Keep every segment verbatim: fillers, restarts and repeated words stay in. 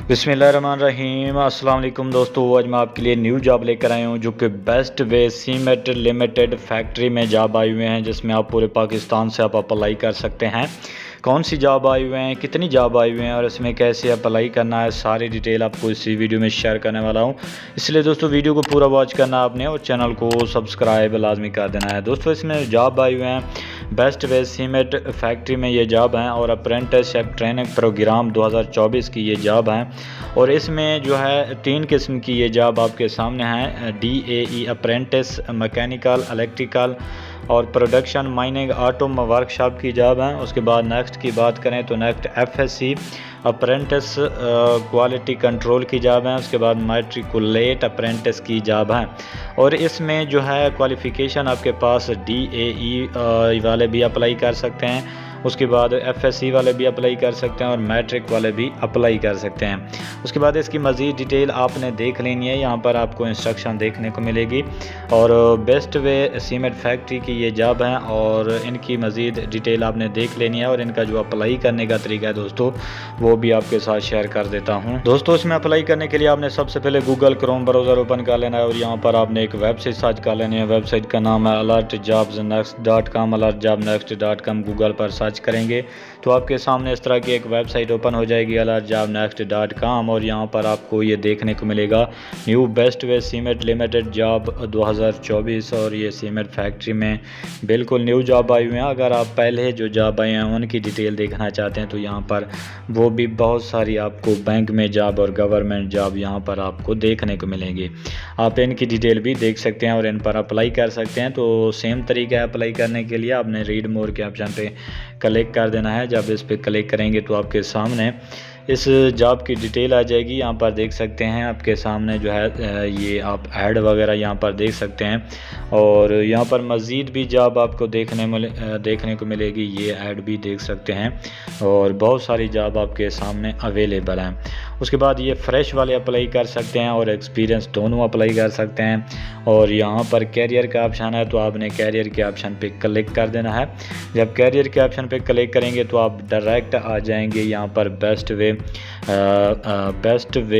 बिस्मिल्लाहिर्रहमानिर्रहीम। अस्सलाम वालेकुम दोस्तों, आज मैं आपके लिए न्यू जॉब लेकर आया हूँ जो कि Bestway cement limited factory में जॉब आए हुए हैं, जिसमें आप पूरे पाकिस्तान से आप अप्लाई कर सकते हैं। कौन सी जॉब आए हुए हैं, कितनी जॉब आए हुए हैं और इसमें कैसे अप्लाई करना है, सारी डिटेल आपको इसी वीडियो में शेयर करने वाला हूं। इसलिए दोस्तों वीडियो को पूरा वॉच करना आपने और चैनल को सब्सक्राइब लाजमी कर देना है। दोस्तों इसमें जॉब आए हुए हैं बेस्ट वे सीमेंट फैक्ट्री में ये जॉब हैं और अप्रेंटिसशिप ट्रेनिंग प्रोग्राम दो हज़ार चौबीस की ये जॉब हैं। और इसमें जो है तीन किस्म की ये जॉब आपके सामने हैं। D A E apprentice, mechanical, electrical और प्रोडक्शन, माइनिंग, ऑटो वर्कशॉप की जॉब है। उसके बाद नेक्स्ट की बात करें तो next F S C apprentice quality control की जॉब है। उसके बाद मैट्रिकुलेट अप्रेंटिस की जॉब है। और इसमें जो है क्वालिफ़िकेशन आपके पास डी ए ई वाले भी अप्लाई कर सकते हैं, उसके बाद एफ एस सी वाले भी अप्लाई कर सकते हैं और मैट्रिक वाले भी अप्लाई कर सकते हैं। उसके बाद इसकी मज़ीद डिटेल आपने देख लेनी है, यहाँ पर आपको इंस्ट्रक्शन देखने को मिलेगी। और बेस्ट वे सीमेंट फैक्ट्री की ये जॉब है और इनकी मज़ीद डिटेल आपने देख लेनी है और इनका जो अप्लाई करने का तरीका है दोस्तों वो भी आपके साथ शेयर कर देता हूँ। दोस्तों इसमें अप्लाई करने के लिए आपने सबसे पहले गूगल क्रोम ब्राउज़र ओपन कर लेना है और यहाँ पर आपने एक वेबसाइट सर्च कर लेनी है। वेबसाइट का नाम है alert jobs next dot com, alert job next dot com. Google पर सर्च करेंगे तो आपके सामने इस तरह की एक वेबसाइट ओपन हो जाएगी alert job next dot com. और यहाँ पर आपको ये देखने को मिलेगा new Bestway cement limited job दो हज़ार चौबीस। और ये सीमेंट फैक्ट्री में बिल्कुल न्यू जॉब आई हुई हैं। अगर आप पहले जो जॉब आए हैं उनकी डिटेल देखना चाहते हैं तो यहाँ पर वो भी बहुत सारी आपको बैंक में जॉब और गवर्नमेंट जॉब यहाँ पर आपको देखने को मिलेंगी। आप इनकी डिटेल भी देख सकते हैं और इन पर अप्लाई कर सकते हैं। तो सेम तरीका है अप्लाई करने के लिए, आपने रीड मोर के ऑप्शन पे क्लिक कर देना है। जब इस पर क्लिक करेंगे तो आपके सामने इस जॉब की डिटेल आ जाएगी। यहाँ पर देख सकते हैं आपके सामने जो है ये आप ऐड वगैरह यहाँ पर देख सकते हैं। और यहाँ पर मज़ीद भी जॉब आपको देखने मिले देखने को मिलेगी, ये ऐड भी देख सकते हैं। और बहुत सारी जॉब आपके सामने अवेलेबल हैं। उसके बाद ये फ्रेश वाले अप्लाई कर सकते हैं और एक्सपीरियंस दोनों अप्लाई कर सकते हैं। और यहाँ पर कैरियर का ऑप्शन है तो आपने कैरियर के ऑप्शन पे क्लिक कर देना है। जब कैरियर के ऑप्शन पे क्लिक करेंगे तो आप डायरेक्ट आ जाएंगे यहाँ पर Bestway Bestway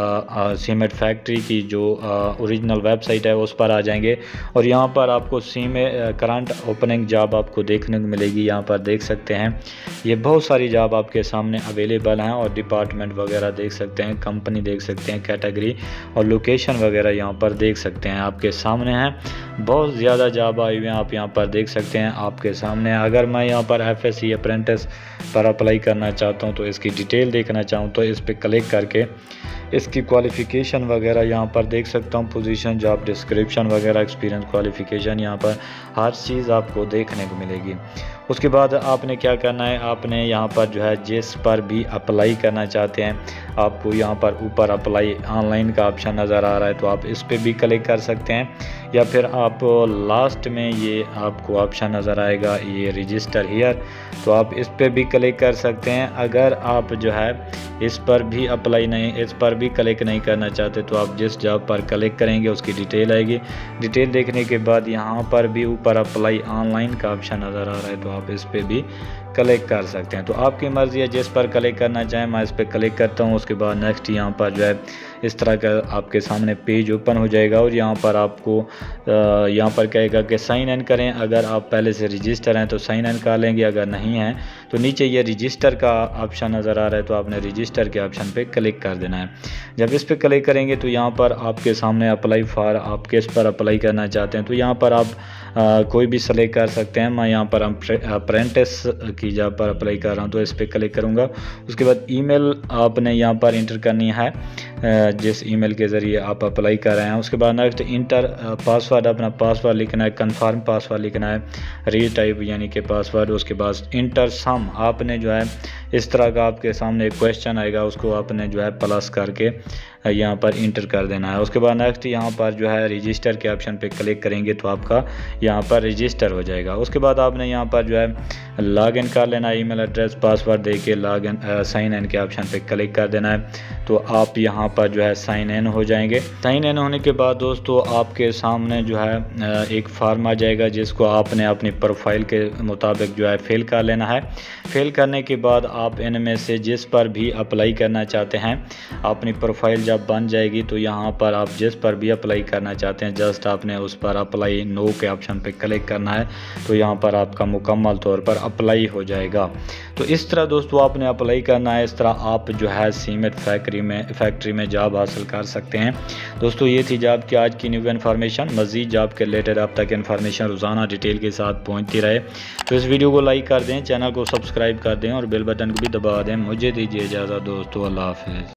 cement factory की जो ओरिजिनल वेबसाइट है उस पर आ जाएंगे। और यहाँ पर आपको सी में करंट ओपनिंग जॉब आपको देखने को मिलेगी। यहाँ पर देख सकते हैं ये बहुत सारी जॉब आपके सामने अवेलेबल हैं और डिपार्टमेंट वगैरह देख सकते हैं, कंपनी देख सकते हैं, कैटेगरी और लोकेशन वगैरह यहाँ पर देख सकते हैं। आपके सामने हैं बहुत ज़्यादा जॉब आई हुई हैं, आप यहाँ पर देख सकते हैं आपके सामने। अगर मैं यहाँ पर एफ एस सी अप्रेंटिस पर अप्लाई करना चाहता हूँ तो इसकी डिटेल देखना चाहूँ तो इस पर क्लिक करके इसकी क्वालिफ़िकेशन वगैरह यहाँ पर देख सकता हूँ, पोजीशन, जॉब डिस्क्रिप्शन वगैरह, एक्सपीरियंस, क्वालिफ़िकेशन, यहाँ पर हर चीज़ आपको देखने को मिलेगी। उसके बाद आपने क्या करना है, आपने यहाँ पर जो है जिस पर भी अप्लाई करना चाहते हैं आपको यहाँ पर ऊपर अप्लाई ऑनलाइन का ऑप्शन नज़र आ रहा है तो आप इस पर भी क्लिक कर सकते हैं। या फिर आप लास्ट में ये आपको ऑप्शन नज़र आएगा ये रजिस्टर हियर, तो आप इस पर भी क्लिक कर सकते हैं। अगर आप जो है इस पर भी अप्लाई नहीं इस पर भी क्लिक नहीं करना चाहते तो आप जिस जॉब पर क्लिक करेंगे उसकी डिटेल आएगी। डिटेल देखने के बाद यहाँ पर भी ऊपर अप्लाई ऑनलाइन का ऑप्शन नज़र आ रहा है तो आप इस पर भी क्लिक कर सकते हैं। तो आपकी मर्ज़ी है जिस पर क्लिक करना चाहें। मैं इस पर क्लिक करता हूँ। उसके बाद नेक्स्ट यहाँ पर जो है इस तरह का आपके सामने पेज ओपन हो जाएगा और यहाँ पर आपको यहाँ पर कहेगा कि साइन इन करें। अगर आप पहले से रजिस्टर हैं तो साइन इन कर लेंगे, अगर नहीं हैं तो नीचे ये रजिस्टर का ऑप्शन नज़र आ रहा है तो आपने रजिस्टर के ऑप्शन पे क्लिक कर देना है। जब इस पर क्लिक करेंगे तो यहाँ पर आपके सामने अप्लाई फॉर, आप किस पर अप्लाई करना चाहते हैं तो यहाँ पर आप आ, कोई भी सेलेक्ट कर सकते हैं। मैं यहाँ पर अप्रेंटिस की जॉब पर अप्लाई कर रहा हूँ तो इस पर क्लिक करूँगा। उसके बाद ईमेल आपने यहाँ पर इंटर करनी है जिस ईमेल के ज़रिए आप अप्लाई कर रहे हैं। उसके बाद नेक्स्ट इंटर पासवर्ड, अपना पासवर्ड लिखना है, कंफर्म पासवर्ड लिखना है, री टाइप यानी कि पासवर्ड। उसके बाद इंटर सम, आपने जो है इस तरह का आपके सामने एक क्वेश्चन आएगा उसको आपने जो है प्लस करके यहाँ पर इंटर कर देना है। उसके बाद नेक्स्ट यहाँ पर जो है रजिस्टर के ऑप्शन पे क्लिक करेंगे तो आपका यहाँ पर रजिस्टर हो जाएगा। उसके बाद आपने यहाँ पर जो है लॉग इन कर लेना है, ईमेल एड्रेस पासवर्ड दे के लॉग इन साइन इन के ऑप्शन पे क्लिक कर देना है। तो आप यहाँ पर जो है साइन इन हो जाएंगे। साइन इन होने के बाद दोस्तों आपके सामने जो है एक फॉर्म आ जाएगा जिसको आपने अपनी प्रोफाइल के मुताबिक जो है फिल कर लेना है। फिल करने के बाद आप इनमें से जिस पर भी अप्लाई करना चाहते हैं, अपनी प्रोफाइल जब बन जाएगी तो यहाँ पर आप जिस पर भी अप्लाई करना चाहते हैं जस्ट आपने उस पर अप्लाई नो के ऑप्शन पर क्लिक करना है, तो यहाँ पर आपका मुकम्मल तौर पर अप्लाई हो जाएगा। तो इस तरह दोस्तों आपने अप्लाई करना है। इस तरह आप जो है सीमेंट फैक्ट्री में फैक्ट्री में जॉब हासिल कर सकते हैं। दोस्तों ये थी जॉब की आज की न्यू इन्फॉर्मेशन। मज़ीद जॉब के रिलेटेड आप तक इन्फॉर्मेशन रोज़ाना डिटेल के साथ पहुंचती रहे तो इस वीडियो को लाइक कर दें, चैनल को सब्सक्राइब कर दें और बेल बटन को भी दबा दें। मुझे दीजिए इजाज़त दोस्तों, अल्लाह हाफ़िज़।